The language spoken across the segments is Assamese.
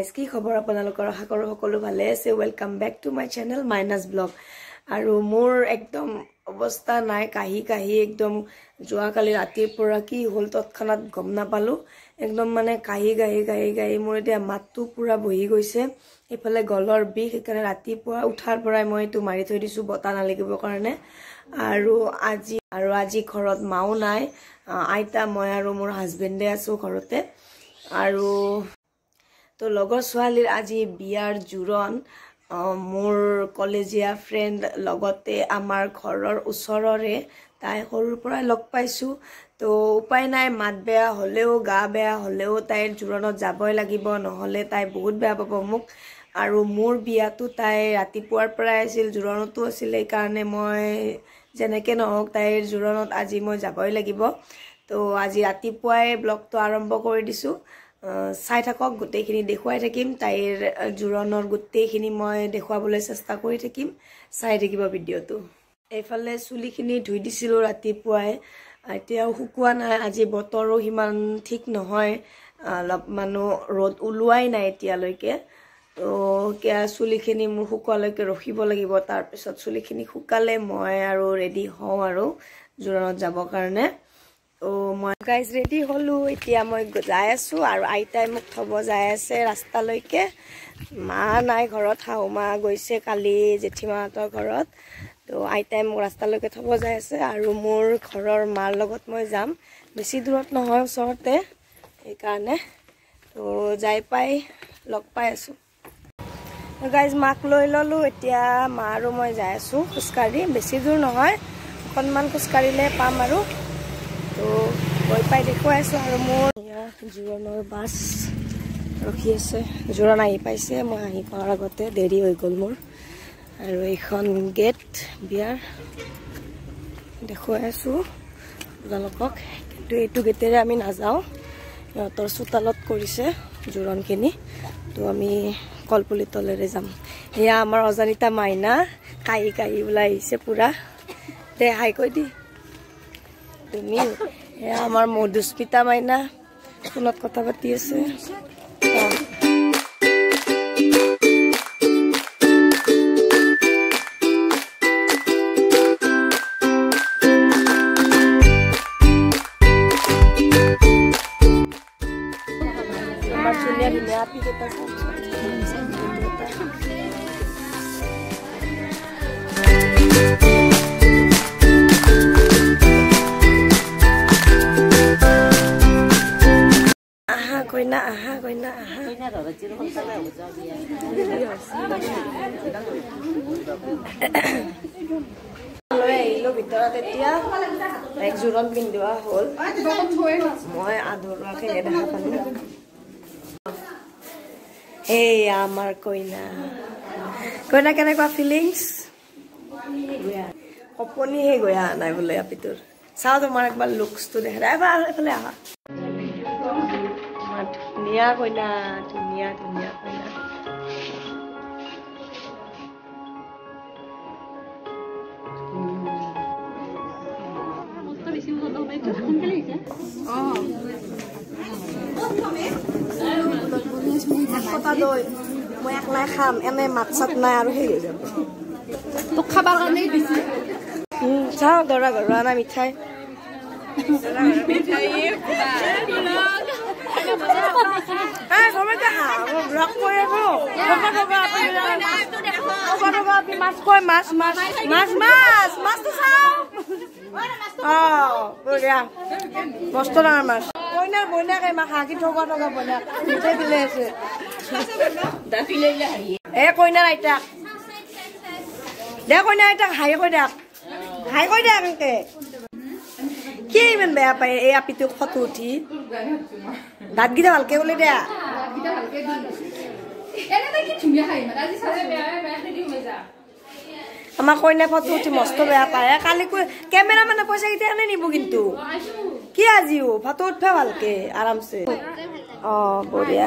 গাইজ কি খবৰ আপোনালোকৰ আশা কৰো সকলো ভালে আছে welcome back to my channel minus blog আৰু মোৰ একদম অৱস্থা নাই কাহি একদম যোৱা কালি ৰাতিৰ পৰা কি হল তৎক্ষণাত গম নাপালো একদম মানে কাহি মোৰ এতিয়া মাতটো পুৰা বহি গৈছে এফালে গলৰ বিষ একানে ৰাতিপুৱা উঠাৰ পৰাই মই তো মাৰি থৈ দিছো বতা নালাগিব কাৰণে আৰু আজি ঘৰত মাও নাই আইতা মই আৰু মোৰ হাজবেণ্ডে আছো ঘৰতে আৰু তো লগৰ ছোৱালীৰ আজি বিয়াৰ জুৰণ মোৰ কলেজিয়া ফ্ৰেন্ড লগতে আমাৰ ঘৰৰ ওচৰৰে তাই সৰুৰ পৰা লগ পাইছো তো উপায় নাই মাত বেয়া হলেও গা বেয়া হলেও তাইৰ জুৰণত যাবই লাগিব নহলে তাই বহুত বেয়া পাব মোক আৰু মোৰ বিয়াটো তাই ৰাতিপুৱাৰ পৰা আছিল জুৰণতো আছিল এই কাৰণে মই যেনেকে নহওক তাইৰ জুৰণত আজি মই যাবই লাগিব তো আজি ৰাতিপুৱাই ব্লগটো আৰম্ভ কৰি দিছো চাই থাকক গোটেইখিনি দেখুৱাই থাকিম তাইৰ জুৰণৰ গোটেইখিনি মই দেখুৱাবলৈ চেষ্টা কৰি থাকিম চাই থাকিব ভিডিঅটো এইফালে চুলিখিনি ধুই দিছিলো ৰাতিপুৱাই এতিয়াও শুকুৱা নাই আজি বতৰো হিমান ঠিক নহয় অলপ মানুহ ৰ'দ ওলোৱাই নাই এতিয়ালৈকে তো কিয়া চুলিখিনি মোৰ শুকুৱালৈকে ৰখিব লাগিব তাৰ পিছত চুলিখিনি শুকালে মই আৰু ৰেডি হওঁ আৰু জুৰণত যাবৰ কাৰণে তো মই গাইজ ৰেডি হলো এতিয়া মই যাই আছো আৰু আইতাই মোক থব যাই আছে ৰাস্তালৈকে মা নাই ঘৰত হাউমা গৈছে কালি জেঠিমাহঁতৰ ঘৰত তো আইতাই মোক ৰাস্তালৈকে থব যাই আছে আৰু মোৰ ঘৰৰ মাৰ লগত মই যাম বেছি দূৰত নহয় ওচৰতে এই কাৰণে তো যাই পাই লগ পাই আছো গাইজ মাক লৈ ললো এতিয়া মা আৰু মই যাই আছো খুচকাৰি বেছি দূৰ নহয় অকণমান খুচকাৰিলে পাম আৰু তো গৈ পাই দেখুৱাই আছো আৰু মোৰ জুৰণৰ বাছ ৰখি আছে জুৰণ আহি পাইছে মই আহি পোৱাৰ আগতে দেৰি হৈ গ'ল মোৰ আৰু এইখন গেট বিয়াৰ দেখুৱাই আছো আপোনালোকক কিন্তু এইটো গেটেৰে আমি নাযাওঁ সিহঁতৰ চোতালত কৰিছে জুৰণখিনি তো আমি কলপুলি তলেৰে যাম এয়া আমাৰ অজানিতা মাইনা কাহি ওলাই আহিছে পুৰা দে হাই কৈ দি তুমি এয়া আমাৰ মধুস্মিতা মাইনা ফোনত কথা পাতি আছে আমাৰ ধুনীয়া ধুনীয়া আপি কেইটা কইনা আহা লৈ আহিলো ভিতৰত এতিয়া এক জোৰণ পিন্ধোৱা হ'ল মই আধৰুৱাকে দেখা পালো এয়া আমাৰ কইনা কেনেকুৱা ফিলিংছ সপনিহে গৈ অহা নাই বোলে আপিটোৰ চাও তোমাৰ একবাৰ লুকছটো দেখা এবাৰ এইফালে আহা ধুনীয়া কইনা ধুনীয়া কইনা মই একলাই খাম এনে মাত চাত নাই আৰু সেই হৈ যাব তোক খাবার কাৰণে দিছি চাও দৰা ঘৰুৱা না মিঠাই মস্ত ডাঙৰ মাছ কইনাৰ বইনাকে হাঁহি থকা বইনাক মিঠাই দিলে আছে এ কইনাৰ আইতাক দে কইনাৰ আইতাক হাই কৈ দিয়ক এনেকে কি ইমান বেয়া পায় এই আপিটোক ফটো উঠি দাঁতকেইটা ভালকে ওলাই দিয়া আমাৰ কইনাই ফটো উঠি মস্ত বেয়া পায় কালি কেমেৰা মানে পইচা কেইটা এনে নিব কিন্তু কি আজিও ফটো উঠবা ভালকে আৰামছে বঢ়িয়া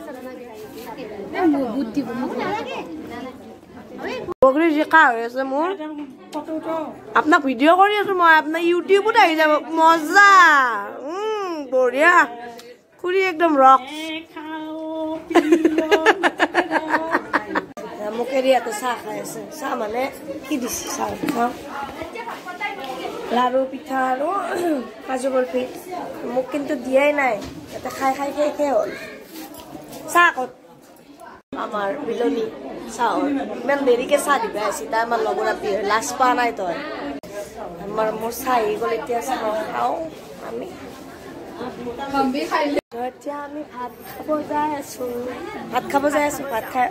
বগৰী জিকা হৈ আছে মোৰ আপোনাক ভিডিঅ' কৰি আছো মই আপোনাৰ ইউটিউবত আহি যাব মজা বঢ়িয়া খুৰী একদম ৰক মুখেদি ইয়াতে চাহ খাই আছে চাহ মানে কি দিছে চাহ লাৰু পিঠা আৰু কাজু বৰফি মোক কিন্তু দিয়াই নাই ইয়াতে খাই খাই শেষে হ'ল চাহ ক'ত আমাৰ বিলনি চাহৰ ইমান দেৰিকে চাহ দিবা আহিছে তাই আমাৰ লগৰ আপি লাজ পোৱা নাই তই আমাৰ মোৰ চাহ আহি গ'ল এতিয়া চাহ খাওঁ আমি এতিয়া আমি ভাত খাব যাই আছো ভাত খাই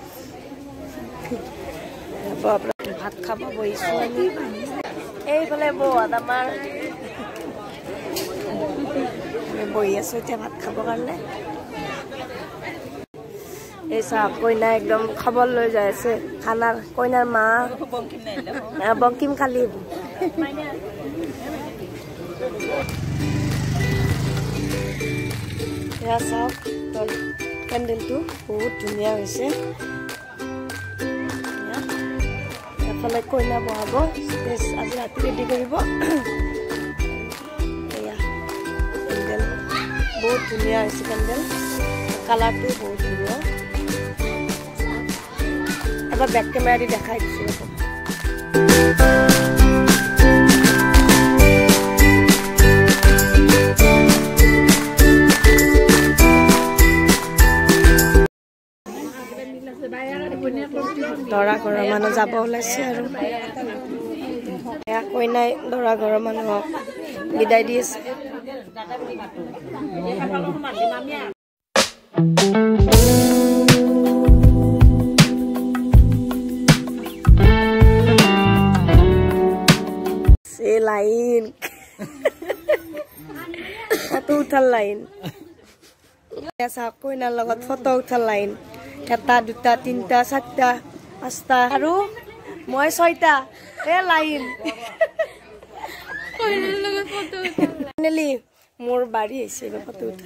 ভাত খাব বহিছো আমি এইফালে বহুত আমাৰ বহি আছো এতিয়া ভাত খাবৰ কাৰণে এই চাহ কইনা একদম খবৰ লৈ যাই আছে খানাৰ কইনাৰ মা বংকিম কালি এয়া চাওক পেণ্ডেলটো বহুত ধুনীয়া হৈছে এফালে কইনা বহাব ষ্টেজ আজি ৰাতি ৰেডি কৰিব এয়া পেণ্ডেল বহুত ধুনীয়া হৈছে পেণ্ডেল কালাৰটো বহুত ধুনীয়া এবাৰ বেক কেমেৰা দি দেখাই দিছোঁ দৰা ঘৰৰ মানুহ যাব ওলাইছে আৰু কইনাই দৰা ঘৰৰ মানুহক বিদায় দি আছে লাইন ফটো উঠাৰ লাইন কইনাৰ লগত ফটো উঠাৰ লাইন এটা দুটা তিনটা চাৰটা পাঁচটা আৰু মই ছয়টা এ লাইন ফাইনেলি মোৰ বাৰী আহিছে ফটো উঠা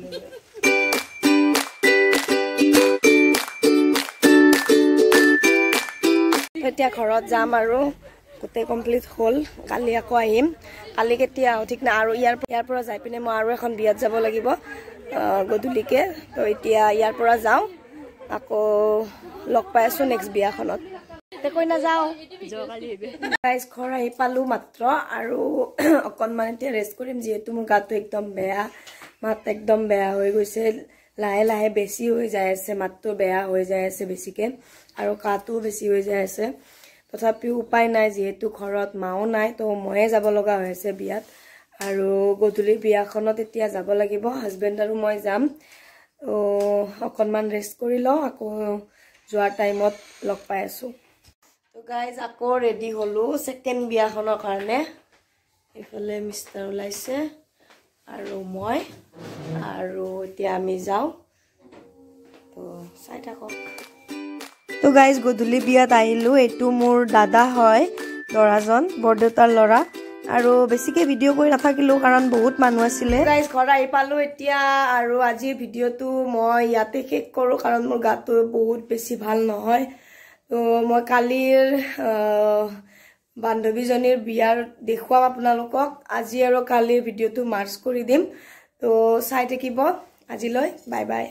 এতিয়া ঘৰত যাম আৰু গোটেই কমপ্লিট হ'ল কালি আকৌ আহিম কালি কেতিয়া আহোঁ ঠিক নাই আৰু ইয়াৰ পৰা যাই পিনে মই আৰু এখন বিয়াত যাব লাগিব গধূলিকে তো এতিয়া ইয়াৰ পৰা যাওঁ আকৌ লগ পাই আছো নেক্সট বিয়াখনত কৈ নাযাওঁ গাইজ ঘৰ আহি পালোঁ মাত্ৰ আৰু অকণমান এতিয়া ৰেষ্ট কৰিম যিহেতু মোৰ গাটো একদম বেয়া মাত একদম বেয়া হৈ গৈছে লাহে লাহে বেছি হৈ যাই আছে মাতটো বেয়া হৈ যাই আছে বেছিকৈ আৰু কাহটোও বেছি হৈ যাই আছে তথাপিও উপায় নাই যিহেতু ঘৰত মাও নাই তো ময়ে যাব লগা হৈ আছে বিয়াত আৰু গধূলি বিয়াখনত এতিয়া যাব লাগিব হাজবেণ্ড আৰু মই যাম অকণমান ৰেষ্ট কৰি লওঁ আকৌ যোৱাৰ টাইমত লগ পাই আছোঁ তো গাইজ আকৌ ৰেডি হ'লোঁ ছেকেণ্ড বিয়াখনৰ কাৰণে এইফালে মিষ্টাৰ ওলাইছে আৰু মই আৰু এতিয়া আমি যাওঁ তো চাই থাকক তো গাইজ গধূলি বিয়াত আহিলোঁ এইটো মোৰ দাদা হয় ল'ৰাজন বৰদেউতাৰ ল'ৰা আৰু বেছিকৈ ভিডিঅ' কৰি নাথাকিলোঁ কাৰণ বহুত মানুহ আছিলে গাইজ ঘৰ আহি পালোঁ এতিয়া আৰু আজিৰ ভিডিঅ'টো মই ইয়াতে শেষ কৰোঁ কাৰণ মোৰ গাটো বহুত বেছি ভাল নহয় তো মই কালিৰ বান্ধৱীজনীৰ বিয়াৰ দেখুৱাম আপোনালোকক আজি আৰু কালিৰ ভিডিঅ'টো মাৰ্চ কৰি দিম তো চাই থাকিব আজিলৈ বাই বাই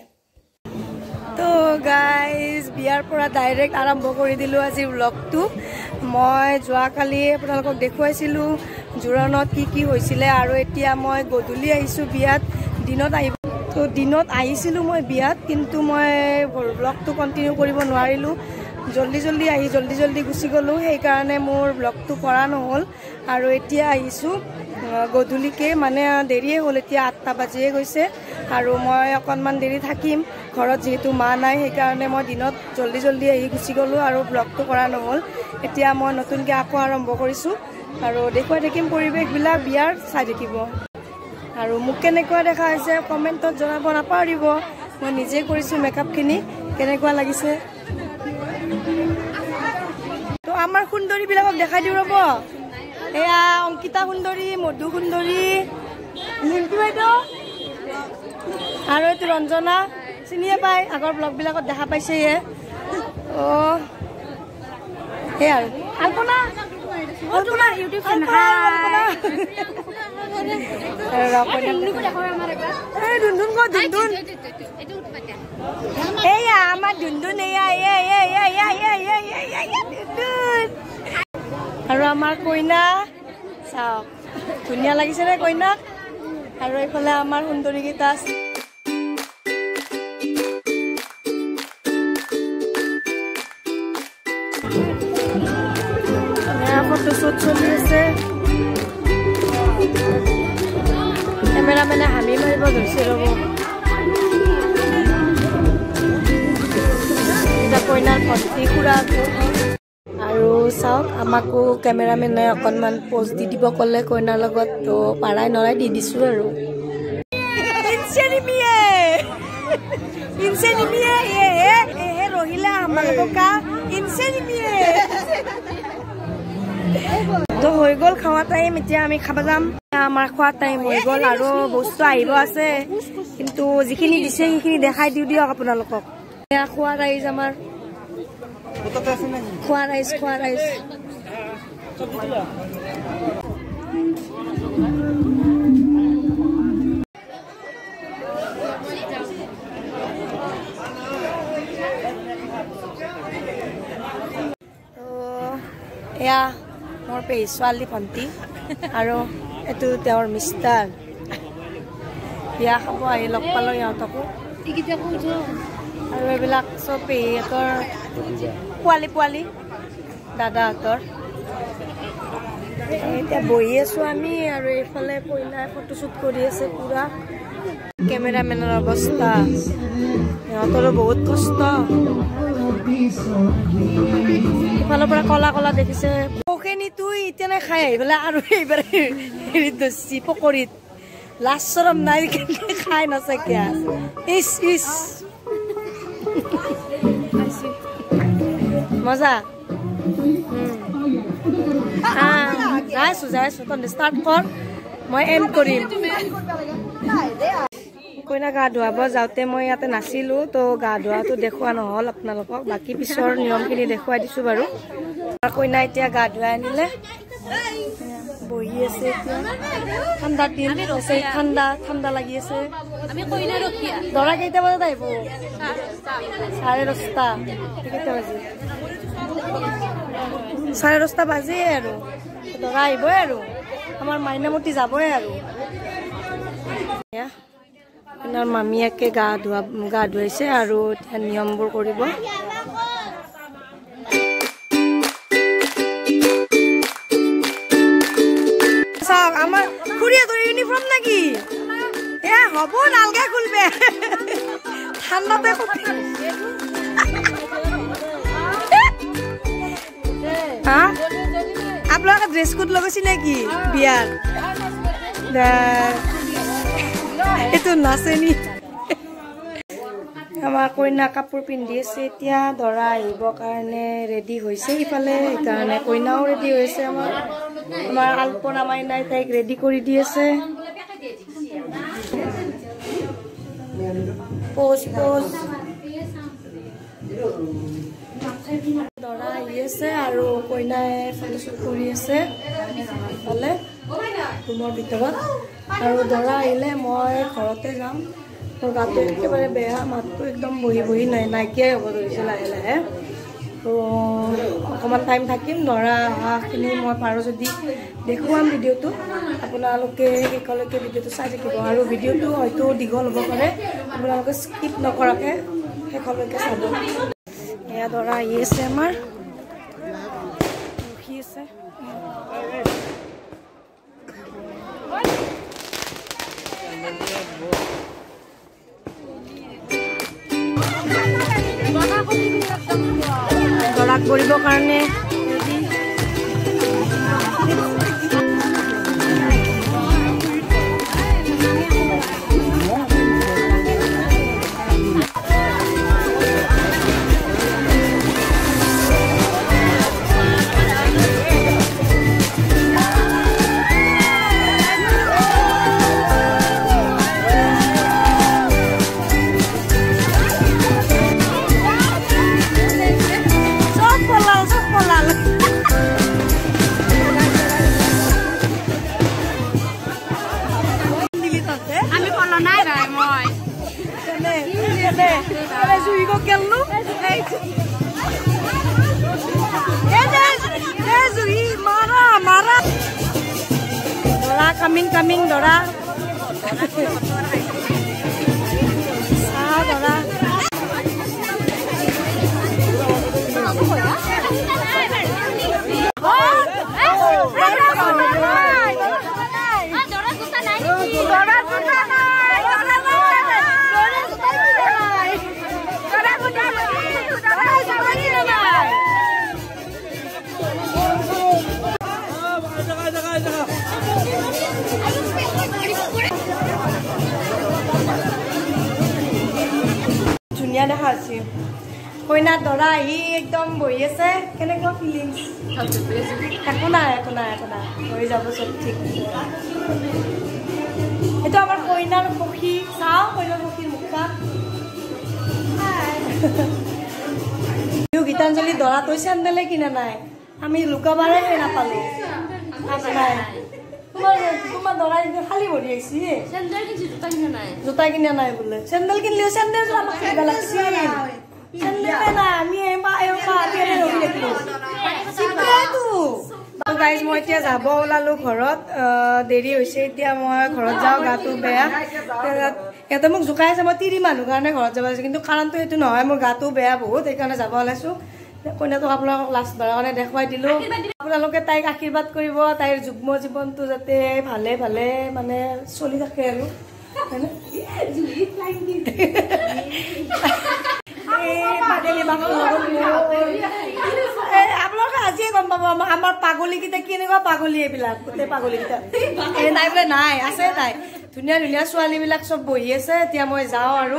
তো গাইজ বিয়াৰ পৰা ডাইৰেক্ট আৰম্ভ কৰি দিলোঁ আজিৰ ব্লগটো মই যোৱাকালি আপোনালোকক দেখুৱাইছিলোঁ জোৰণত কি হৈছিলে আৰু এতিয়া মই গধূলি আহিছোঁ বিয়াত দিনত আহিব তো দিনত আহিছিলোঁ মই বিয়াত কিন্তু মই ব্লগটো কণ্টিনিউ কৰিব নোৱাৰিলোঁ জল্দি আহি জল্দি গুচি গ'লোঁ সেইকাৰণে মোৰ ব্লগটো কৰা নহ'ল আৰু এতিয়া আহিছোঁ গধূলিকে মানে দেৰিয়ে হ'ল এতিয়া 8টা বাজিয়ে গৈছে আৰু মই অকণমান দেৰি থাকিম ঘৰত যিহেতু মা নাই সেইকাৰণে মই দিনত জল্দি আহি গুচি গ'লোঁ আৰু ব্লগটো কৰা নহ'ল এতিয়া মই নতুনকৈ আকৌ আৰম্ভ কৰিছোঁ আৰু দেখুৱাই থাকিম পৰিৱেশবিলাক বিয়াৰ চাই থাকিব আৰু মোক কেনেকুৱা দেখা হৈছে কমেণ্টত জনাব নাপাহৰিব মই নিজে কৰিছোঁ মেকআপখিনি কেনেকুৱা লাগিছে তো আমাৰ সুন্দৰীবিলাকক দেখাই দিওঁ ৰ'ব এয়া অংকিতা সুন্দৰী মধু সুন্দৰী লিম্পি বাইদেউ আৰু এইটো ৰঞ্জনা চিনিয়ে পায় আগৰ ব্লগবিলাকত দেখা পাইছে অঁ সেই আৰু আল্পনা ইউটিউব চেনেল এয়া আমাৰ দুন্দুন এয়া দুন্দুন আৰু আমাৰ কইনা চাওক ধুনীয়া লাগিছে নে কইনাক আৰু এইফালে আমাৰ সুন্দৰী গীতা আছে ফটোশ্বুট চলি আছে কেমেৰামেনে হামি মাৰিব ধৰিছে ৰ'ব কইনাৰ ভণ্টি খুৰা আৰু চাওক আমাকো কেমেৰামেনে অকণমান পোজ দি দিব ক'লে কইনাৰ লগত তো পাৰাই নৰাই দি দিছোঁ আৰু ৰহিলা আমালোকা তো হৈ গ'ল খোৱা টাইম এতিয়া আমি খাব যাম আমাৰ খোৱা টাইম হৈ গ'ল আৰু বস্তু আহিব আছে কিন্তু যিখিনি দিছে সেইখিনি দেখাই দিয়ক আপোনালোকক খোৱা ৰাইজ আমাৰ খোৱা ৰাইজ এয়া মোৰ পেহী ছোৱালী ভণ্টি আৰু এইটো তেওঁৰ মিষ্টাৰ বিয়া খাব আহি লগ পালোঁ ইহঁতকো আৰু এইবিলাক চব পেহীহঁতৰ পোৱালি দাদাহঁতৰ এতিয়া বহি আছোঁ আমি আৰু এইফালে কইনাই ফটোশ্বুট কৰি আছে পুৰা কেমেৰামেনৰ অৱস্থা সিহঁতৰো বহুত কষ্ট ইফালৰ পৰা কলা দেখিছে পকেনিটো এতিয়া খাই আহি পেলাই আৰু এইবাৰ হেৰিত ধৰিছি পকৰীত লাজ চৰম নাই খাই নাচাকে ইচ মজা যাইছো তহঁতে ষ্টাৰ্ট কৰ মই এণ্ড কৰিম কইনা গা ধুৱাব যাওঁতে মই ইয়াতে নাছিলোঁ তো গা ধোৱাটো দেখুওৱা নহ'ল আপোনালোকক বাকী পিছৰ নিয়মখিনি দেখুৱাই দিছোঁ বাৰু কইনা এতিয়া গা ধুৱাই আনিলে বহি আছে এতিয়া ঠাণ্ডাৰ দিন আছে ঠাণ্ডা লাগি আছে দৰা কেইটা বজাত আহিব 10:30 কেইটা বাজি 10:30 বাজে আৰু দৰা আহিবই আৰু আমাৰ মাইনামতি যাবই আৰু আপোনাৰ মামীয়াকে গা ধুৱাইছে আৰু এতিয়া নিয়মবোৰ কৰিব চাওক আমাৰ খুৰীহঁতৰ ইউনিফৰ্ম নেকি এ হ'ব নালগে খুলবে ঠাণ্ডাতে আপোনালোকে ড্ৰেছ কোড লগাইছে নেকি বিয়াৰ এইটো নাচেনি আমাৰ কইনা কাপোৰ পিন্ধি আছে এতিয়া দৰা আহিবৰ কাৰণে ৰেডি হৈছে ইফালে সেইকাৰণে কইনাও ৰেডি হৈছে আমাৰ আলপনা মাইনাই তাইক ৰেডি কৰি দি আছে পোজ দৰা আহি আছে আৰু কইনাই ফটোশ্বুট কৰি আছে ইফালে ৰুমৰ ভিতৰত আৰু দৰা আহিলে মই ঘৰতে যাম মোৰ গাটো একেবাৰে বেয়া মাতটো একদম বহি নাইকিয়াই হ'ব ধৰিছে লাহে তো অকণমান টাইম থাকিম দৰা অহাখিনি মই পাৰোঁ যদি দেখুৱাম ভিডিঅ'টো আপোনালোকে শেষলৈকে ভিডিঅ'টো চাই থাকিব আৰু ভিডিঅ'টো হয়তো দীঘল হ'ব পাৰে আপোনালোকে স্কিপ নকৰাকৈ শেষলৈকে চাব এয়া দৰা আহি আছে আমাৰ ৰখি আছে দৰাক কৰিবৰ কাৰণে Ele jui ko kellu. Jui mara. Dora coming Dora. Dora. ধুনীয়া দেখা আছে কইনা দৰা আহি একদম বহি আছে কেনেকুৱা ফিলিংছ একো নাই হৈ যাব চব ঠিক এইটো আমাৰ কইনাৰ সখী চাওঁ কইনাৰ সখীৰ মুখা গীতাঞ্জলি দৰা তই চেণ্ডেলে কিনা নাই আমি লুকাবাৰে নাপালো নাই তোমাৰ দৰা খালি ভৰি আহিছি জোতা কিনা নাই বোলে চেণ্ডেল কিনলেও চেণ্ডেল আমাক কিনিব লাগিছিল চেণ্ডেলে নাই আমি গাইজ মই এতিয়া যাব ওলালো ঘৰত দেৰি হৈছে এতিয়া মই ঘৰত যাওঁ গাটো বেয়া সিহঁতে মোক জোকাই আছে মই তিৰি মানুহ কাৰণে ঘৰত যাব লাগিছে কিন্তু কাৰণটো সেইটো নহয় মোৰ গাটো বেয়া বহুত সেইকাৰণে যাব ওলাইছো কইনাটোক আপোনালোকক লাষ্ট বাৰৰ কাৰণে দেখুৱাই দিলো আপোনালোকে তাইক আশীৰ্বাদ কৰিব তাইৰ যুগ্ম জীৱনটো যাতে ভালে ভালে মানে চলি থাকে আৰু আপোনালোকে আজিয়ে গম পাব আমাৰ পাগলীকেইটা কেনেকুৱা পাগলী এইবিলাক গোটেই পাগলীকেইটা নাই বোলে নাই আছে তাই ধুনীয়া ধুনীয়া ছোৱালীবিলাক চব বহি আছে এতিয়া মই যাওঁ আৰু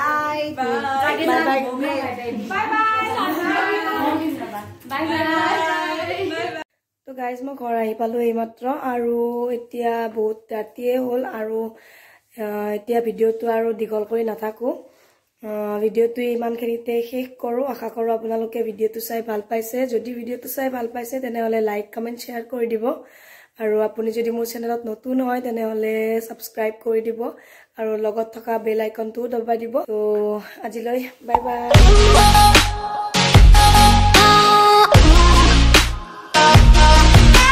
তো গাইজ মই ঘৰ আহি পালো এইমাত্ৰ আৰু এতিয়া বহুত ৰাতিয়ে হ'ল আৰু এতিয়া ভিডিঅ'টো আৰু দীঘল কৰি নাথাকো ভিডিঅ'টো ইমানখিনিতে শেষ কৰোঁ আশা কৰোঁ আপোনালোকে ভিডিঅ'টো চাই ভাল পাইছে যদি ভিডিঅ'টো চাই ভাল পাইছে তেনেহ'লে লাইক কমেণ্ট শ্বেয়াৰ কৰি দিব আৰু আপুনি যদি মোৰ চেনেলত নতুন হয় তেনেহ'লে ছাবস্ক্ৰাইব কৰি দিব আৰু লগত থকা বেল আইকনটোও দবাই দিব তো আজিলৈ বাই বাই